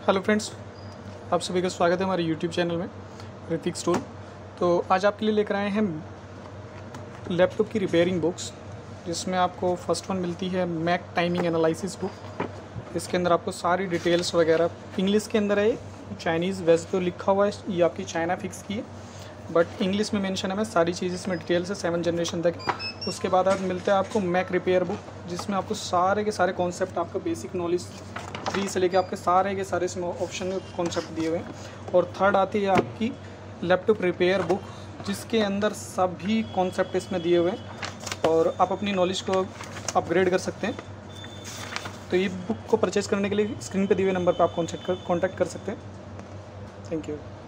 Hello friends, आप सभी का स्वागत है हमारे यूट्यूब चैनल में ऋतिक स्टूल। तो आज आपके लिए लेकर आए हैं लैपटॉप की रिपेयरिंग बुक्स, जिसमें आपको फर्स्ट वन मिलती है मैक टाइमिंग एनालिसिस बुक। इसके अंदर आपको सारी डिटेल्स वगैरह इंग्लिश के अंदर है। चाइनीज़ वैसे तो लिखा हुआ है, ये आपकी चाइना फिक्स की है, बट इंग्लिश में मेंशन है। सारी चीज़ इसमें डिटेल से 7 जनरेशन तक। उसके बाद आप मिलता है आपको मैक रिपेयर बुक, जिसमें आपको सारे के सारे कॉन्सेप्ट, आपका बेसिक नॉलेज 3 से लेके आपके सारे के सारे इसमें ऑप्शन में कॉन्सेप्ट दिए हुए हैं। और थर्ड आती है आपकी लैपटॉप रिपेयर बुक, जिसके अंदर सभी कॉन्सेप्ट इसमें दिए हुए हैं और आप अपनी नॉलेज को अपग्रेड कर सकते हैं। तो ये बुक को परचेज़ करने के लिए स्क्रीन पे दिए हुए नंबर पर आप कॉन्टैक्ट कर सकते हैं। Thank you.